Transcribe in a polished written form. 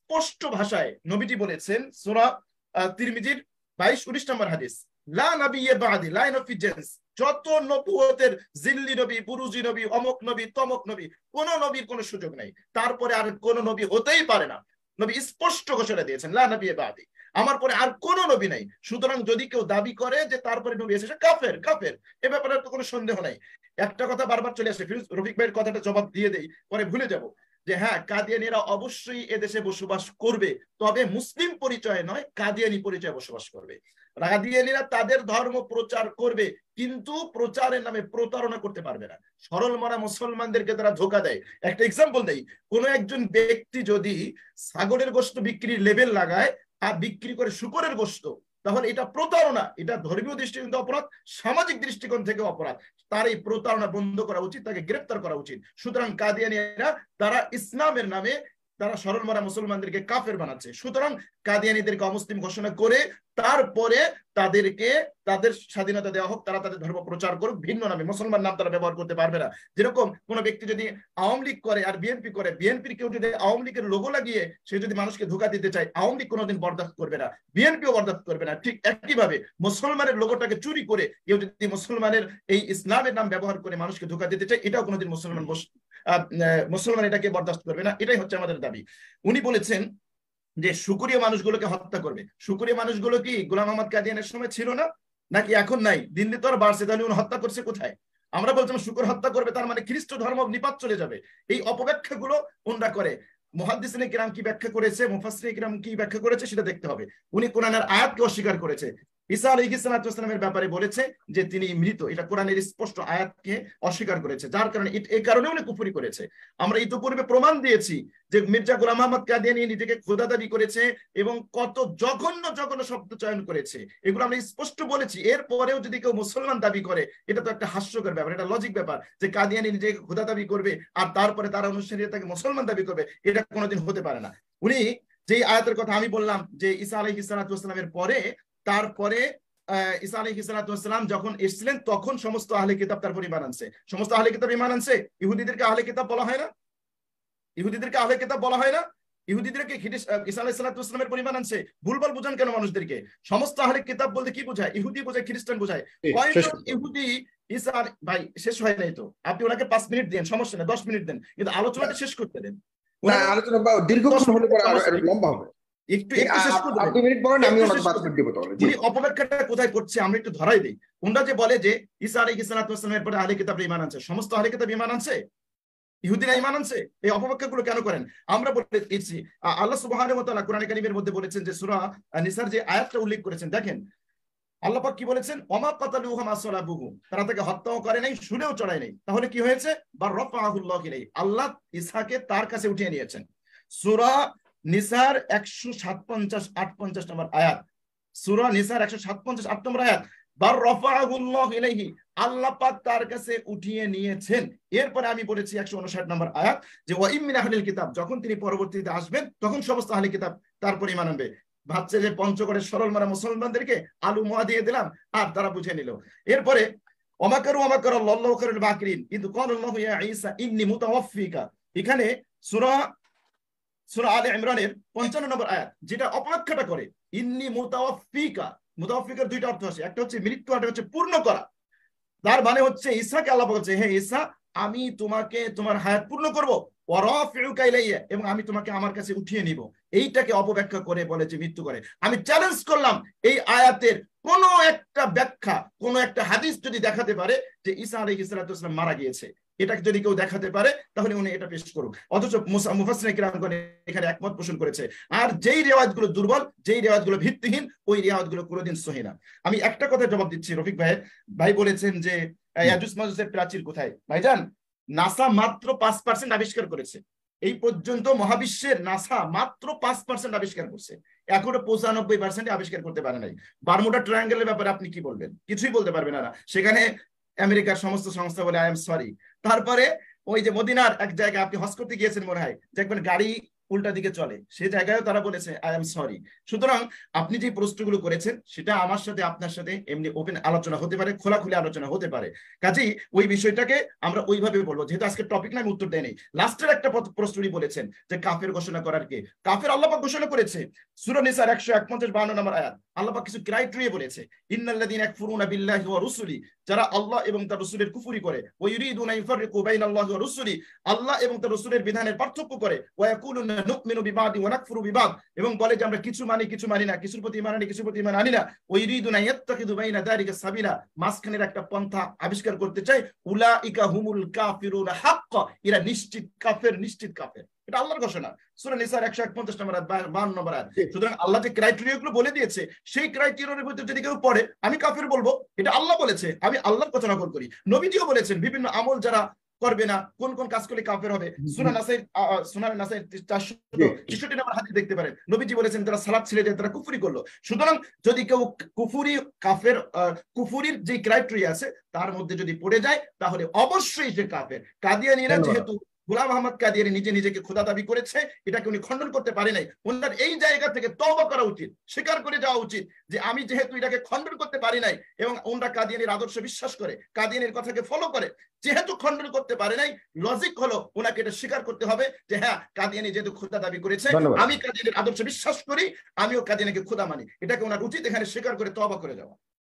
স্পষ্ট ভাষায় নবীজি বলেছেন, সূরা তিরমিজির 22-19 নম্বর হাদিস, লা নাবিয়্যা বা'দি লা ইয়ানফি জিনস, যত নবুয়তের জিল্লি নবী, বুরুজি নবী, অমুক নবী, তমক নবী, কোন নবীর কোনো সুযোগ নাই, তারপরে আর কোন নবী হতেই পারে না। নবী স্পষ্ট ঘোষণা দিয়েছেন, লা নাবিয়্যা বা'দি, আমার পরে আর কোন নবী নাই। সুতরাং যদি কেউ দাবি করে যে তারপরে নবী এসেছে, কাফের, কাফের, এ ব্যাপারে তো কোনো সন্দেহ নাই। একটা কথা বারবার চলে আসে, ফিরোজ রফিক ভাইয়ের কথাটা জবাব দিয়ে দেই, পরে ভুলে যাব, যে হ্যাঁ, কাদিয়ানীরা অবশ্যই এদেশে বসবাস করবে, তবে মুসলিম পরিচয় নয়, কাদিয়ানী পরিচয়ে বসবাস করবে। কাদিয়ানীরা তাদের ধর্ম প্রচার করবে, কিন্তু প্রচারের নামে প্রতারণা করতে পারবে না। সরল মরা মুসলমানদেরকে তারা ধোকা দেয়। একটা এক্সাম্পল দেই, কোন একজন ব্যক্তি যদি ছাগলের গোশত বিক্রির লেবেল লাগায় আর বিক্রি করে শূকরের গোশত, তাহলে এটা প্রতারণা, এটা ধর্মীয় দৃষ্টিকোণ থেকে অপরাধ, সামাজিক দৃষ্টিকোণ থেকে অপরাধ। তার এই প্রতারণা বন্ধ করা উচিত, তাকে গ্রেফতার করা উচিত। সুতরাং কাদিয়ানীরা তারা ইসলামের নামে তারা সরল মারা মুসলমানদেরকে কাফের বানাচ্ছে। সুতরাং কাদিয়ানীদেরকে অমুসলিম ঘোষণা করে তারপরে তাদেরকে তাদের স্বাধীনতা দেওয়া হোক, তারা তাদের ধর্ম প্রচার করুক, ভিন্ন নামে, মুসলমান নাম তারা ব্যবহার করতে পারবে না। যেরকম কোন ব্যক্তি যদি আওয়ামী লীগ করে আর বিএনপি করে, বিএনপির কেউ যদি আওয়ামী লীগের লোগো লাগিয়ে সে যদি মানুষকে ধোঁকা দিতে চায়, আওয়ামী লীগ কোনোদিন বরদাস্ত করবে না, বিএনপিও বরদাস্ত করবে না। ঠিক একইভাবে মুসলমানের লোগোটাকে চুরি করে কেউ যদি মুসলমানের এই ইসলামের নাম ব্যবহার করে মানুষকে ধোঁকা দিতে চায়, এটাও কোনোদিন মুসলমান এটাকে বরদাস্ত করবে না। এটাই হচ্ছে আমাদের দাবি। উনি বলেছেন যে শুকরিয়া মানুষগুলোকে হত্যা করবে। শুকরিয়া মানুষগুলো কি গোলাম আহমদ কাদিয়ানের সময় ছিল না, নাকি এখন নাই? দিন দিন তো আর বাড়ছে, তাহলে উনি হত্যা করছে কোথায়? আমরা বলছিলাম শুকর হত্যা করবে, তার মানে খ্রিস্ট ধর্ম নিপাত চলে যাবে। এই অপব্যাখ্যাগুলো ওনরা করে। মুহাদ্দিসিনে কিরাম কি ব্যাখ্যা করেছে, মুফাসসিরিনে কিরাম কি ব্যাখ্যা করেছে সেটা দেখতে হবে। উনি কোরআনের আয়াতকে অস্বীকার করেছে। ঈসা আলাইহিস সালামের ব্যাপারে বলেছে যে তিনি মৃত, এটা কোরআনের স্পষ্ট আয়াতকে অস্বীকার করেছে, যার কারণে এই কারণে উনি কুফরি করেছে। আমরা ইতিপূর্বে প্রমাণ দিয়েছি যে মির্জা গোলাম আহমদ কাদিয়ানী নিজেকে খোদা দাবি করেছে এবং কত জঘন্য জঘন্য শব্দ চয়ন করেছে, এগুলো আমরা স্পষ্ট বলেছি। এরপরেও যদি কেউ মুসলমান দাবি করে, এটা তো একটা হাস্যকর ব্যাপার, এটা লজিক ব্যাপার যে কাদিয়ানী নিজেকে খোদা দাবি করবে আর তারপরে তার অনুসারীরা তাকে মুসলমান দাবি করবে, এটা কোনোদিন হতে পারে না। উনি যেই আয়াতের কথা আমি বললাম যে ঈসা আলাইহিস সালামের পরে, তারপরে ঈসা আলাইহিস সালাম যখন এসেছিলেন তখন সমস্ত আহলে কিতাব তারপর ঈমান আনছে। সমস্ত আহলে কিতাব ঈমান আনছে। ইহুদিদেরকে আহলে কিতাব বলা হয় না? ইহুদিদেরকে আহলে কিতাব বলা হয় না? ইহুদিদেরকে ঈসা আলাইহিস সালামের পর ঈমান আনছে। ভুলভাল বুঝান কেন মানুষদেরকে? সমস্ত আহলে কিতাব বলতে কি বোঝায়? ইহুদি বোঝায়, খ্রিস্টান বোঝায়। কয়জন ইহুদি ঈসা, ভাই শেষ হয় নাই তো, আপনি ওনাকে 5 মিনিট দেন, সমস্যা নেই, 10 মিনিট দেন, কিন্তু আলোচনাটা শেষ করতে দেন। না, আলোচনা দীর্ঘক্ষণ হলে পরে লম্বা হবে। একটু শেষ করতে দেন। 2 মিনিট বলেন, আমি ওনাকে 5 মিনিট দেব। তাহলে উনি অপব্যাখ্যাটা কোথায় করছে আমরা একটু ধরাই দেই। ওনারা যে বলে যে ঈসা আলাইহিস সালামের পরে আহলে কিতাব ঈমান আনছে, সমস্ত আহলে কিতাব ঈমান আনছে? ইহুদিরা ঈমান আনছে? এই অপব্যাখ্যাগুলো কেন করেন? আমরা বলে দিচ্ছি, আল্লাহ সুবহানাহু ওয়া তাআলা কোরআনে কারীমের মধ্যে বলেছেন যে সূরা নিসার যে আয়াতটা উল্লেখ করেছেন, দেখেন আল্লাহ পাক কি বলেছেন, ওমা কাতালুহু মা সালাবুহু, তারা তাকে হত্যাও করে নাই, শুলেও চড়ায় নাই। তাহলে কি হয়েছে? বা রাফাহুল্লাহু ইলাইহি, আল্লাহ ঈসাকে তার কাছে উঠিয়ে নিয়েছেন। সূরা নিসার 157-58 নম্বর আয়াত, সূরা নিসার 157-8 নম্বর আয়াত, বার রাফাহুল্লাহু ইলাইহি, আল্লাহ পাক তার কাছে উঠিয়ে নিয়েছেন। এরপরে আমি বলেছি 159 নম্বর আয়াত যে ওয়া ইমিন আহলিল কিতাব, যখন তিনি পরবর্তীতে আসবেন তখন সমস্ত আহলে কিতাব তারপর ঈমান আনবে। ভাবছে যে পঞ্চগড়ের সরল মারা মুসলমানদেরকে আলু মোয়া দিয়ে দিলাম আর তারা বুঝে নিল। এরপরে ওমাকারু ওমাকারাল্লাহু খায়রুল মাকিরিন, কিন্তু ক্বালাল্লাহু ইয়া ঈসা ইন্নী মুতাওয়াফফিকা, এখানে সূরা আলে ইমরানের 55 নম্বর আয়াত, যেটা অপব্যাখ্যাটা করে ইন্নী মুতাওয়াফফিকা। মুতাওয়াফফিকার দুইটা অর্থ আছে, একটা হচ্ছে মৃত্যু, একটা হচ্ছে পূর্ণ করা। তার মানে হচ্ছে ঈসাকে আল্লাহ বলছে, হে ঈসা, আমি তোমাকে তোমার হায়াত পূর্ণ করব, ওয়া রাফিউকা ইলাইয়া, এবং আমি তোমাকে আমার কাছে উঠিয়ে নিব। এইটাকে অপব্যাখ্যা করে বলে যে মৃত্যু করে। আমি চ্যালেঞ্জ করলাম এই আয়াতের কোন একটা ব্যাখ্যা, কোন একটা হাদিস যদি দেখাতে পারে যে ঈসা আলাইহিস সালাম মারা গিয়েছে, এটা যদি কেউ দেখাতে পারে তাহলে উনি এটা পেশ করুক। অথচ মুফাসসিরিনে কিরামগণ এখানে একমত পোষণ করেছে। আর যেই রিওয়ায়াতগুলো দুর্বল, যেই রিওয়ায়াতগুলো ভিত্তিহীন, ওই রিওয়ায়াতগুলো কোনোদিন সহিহ না। আমি একটা কথা জবাব দিচ্ছি রফিক ভাই। ভাই বলেছেন যে ইয়াজুজ মাজুজের প্রাচীর কোথায়? ভাইজান, নাসা মাত্র 5% আবিষ্কার করেছে। এই পর্যন্ত মহাবিশ্বের নাসা মাত্র 5% আবিষ্কার করছে, এখনো 95% আবিষ্কার করতে পারে নাই। বারমুডা ট্রায়াঙ্গেলের ব্যাপারে আপনি কি বলবেন? কিছুই বলতে পারবেন না। সেখানে আমেরিকার সমস্ত সংস্থা বলে আই এম সরি। তারপরে ওই যে মদিনার এক জায়গায় আপনি হজ করতে গিয়েছেন মনে হয়, দেখবেন গাড়ি উল্টা দিকে চলে, সেই জায়গায় তারা বলেছে আই এম সরি। সুতরাং আপনি যে প্রশ্নগুলো করেছেন সেটা আমার সাথে আপনার সাথে এমনি ওপেন আলোচনা হতে পারে, খোলাখুলি আলোচনা হতে পারে। কাজেই ওই বিষয়টাকে আমরা ওইভাবে বলবো, যেহেতু আজকে টপিক না আমি উত্তর দেয়নি। লাস্টের একটা প্রশ্নই বলেছেন যে কাফের ঘোষণা করার কে, কাফের আল্লাহ পাক ঘোষণা করেছে সূরা নিসার 151 নম্বর আয়াত। আল্লাহ পাক কিছু ক্রাইটেরিয়া বলেছে, ইন্নাল্লাযীনা ইয়াকফুরুনা বিল্লাহি ওয়া রুসুলি, যারা আল্লাহ এবং তার রাসূলের কুফরি করে, ওয়া ইউরিদুনা ইউফাররিকু বাইনাল্লাহি ওয়া রুসুলি, আল্লাহ এবং তার রাসূলের বিধানের পার্থক্য করে, ওয়া ইয়াকুলুনা নুমিনু বিবাদি ওয়া নাকফুরু বিবাদ, এবং বলে যে আমরা কিছু মানি কিছু মানি না, কিছুর প্রতি ঈমান আনি কিছুর প্রতি ঈমান আনি না, ওয়া ইউরিদুনা ইয়াত্তাখিযু বাইনা যালিকা সাবিলা, মাঝখানের একটা পন্থা আবিষ্কার করতে চায়, উলাইকা হুমুল কাফিরুনা হাক্কা, এরা নিশ্চিত কাফের, নিশ্চিত কাফের। এটা আল্লাহর ঘোষণা, সূরা নিসার 151 নম্বর আয়াত, 52 নম্বর আয়াত। সুতরাং আল্লাহ যে ক্রাইটেরিয়া গুলো বলে দিয়েছে, সেই ক্রাইটেরিয়ার ভিতরে যদি কেউ পড়ে, আমি কাফের বলবো, এটা আল্লাহ বলেছে, আমি আল্লাহর কথা নকল করি। নবীজিও বলেছেন বিভিন্ন আমল যারা করবে না, কোন কোন কাজ করলে কাফের হবে, সূরা নাসাই 463 নম্বর হাদিস দেখতে পারেন, নবীজি বলেছেন যারা সালাত ছেড়ে যায় তারা কুফরি করলো। সুতরাং যদি কেউ কুফরি কাফের কুফরির যে ক্রাইটেরিয়া আছে তার মধ্যে যদি পড়ে যায়, তাহলে অবশ্যই সে কাফের। কাদিয়ানীরা যেহেতু গোলাম আহমদ কাদিয়ানী নিজেকে খোদা দাবি করেছে, এটাকে উনি খণ্ডন করতে পারে নাই। ওনার এই জায়গা থেকে তওবা করা উচিত, স্বীকার করে যাওয়া উচিত যে আমি যেহেতু এটাকে খণ্ডন করতে পারি নাই, এবং ওনারা কাদিয়ানীর আদর্শ বিশ্বাস করে, কাদিয়ানীর কথাকে ফলো করে, যেহেতু খণ্ডন করতে পারে নাই, লজিক হলো ওনাকে এটা স্বীকার করতে হবে যে হ্যাঁ, কাদিয়ানী যেহেতু খোদা দাবি করেছে, আমি কাদিয়ানীর আদর্শ বিশ্বাস করি, আমিও কাদিয়ানীকে খোদা মানি। এটাকে ওনার উচিত এখানে স্বীকার করে তওবা করে যাওয়া।